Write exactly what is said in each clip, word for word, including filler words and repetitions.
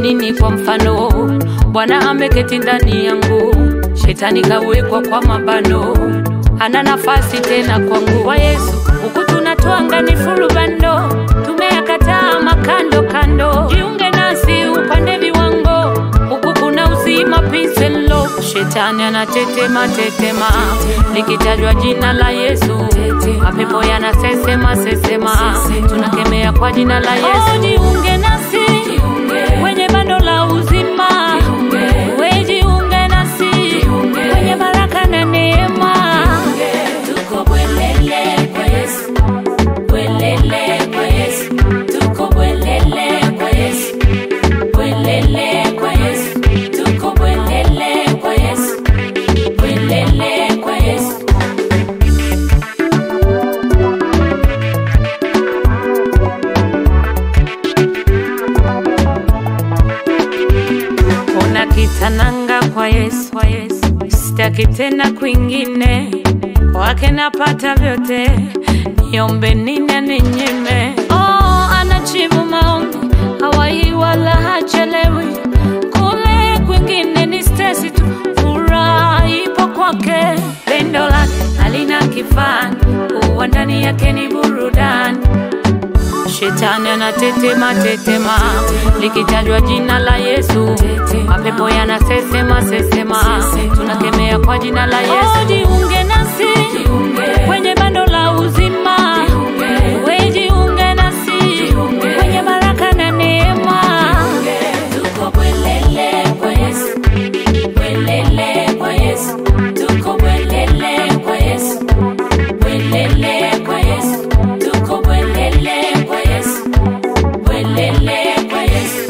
nini kwa mfano? Bwana ameketi ndani yangu, shetani kawekwa kwa mabano, hana nafasi tena kwangu. Kwa Yesu huku tunatwanga ni full bando, tumeyakataa makando kando. Jiunge nasi upande viwango, huku kuna uzima peace and love. Shetani anatetema tetema, likitajwa jina la Yesu mapepo yanasesema sesema, tunakemea kwa jina la Yesu. Jiunge nasi kwenye bando la uzima, wewe jiunge nasi kwenye baraka na neema. Tuko bwelele kwa Yesu, bwelele kwa Yesu, tuko bwelele kwa Yesu, bwelele kwa Yesu, tuko bwelele kwa Yesu, bwelele kwa Yesu. Ona kitananga kwa Yesu, kwa Yesu, sitaki tena kwingine, kwake napata vyote, niombe nini ninyime. Oh, anajibu maombi, hawai wala hachelewi, kule kwingine ni stress tu, furaha ipo kwake. Pendo lake halina kifani, uwa ndani yake ni burudani. Shetani anatetema tetema, likitajwa jina la Yesu mapepo yanasesema sesema, tunakemea kwa jina la Yesu. Jiunge nasi kwenye bando la uzima, wewe jiunge nasi kwenye baraka na neema. Tuko bwelele kwa Yesu, bwelele kwa Yesu, tuko bwelele kwa Yesu, bwelele kwa Yesu, tuko bwelele kwa Yesu, bwelele kwa Yesu.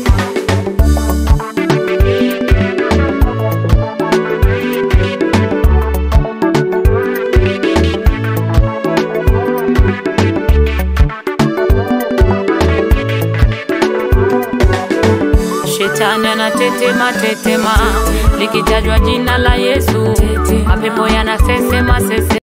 Shetani anatetema tetema, likitajwa jina la Yesu mapepo yanasesema sesema.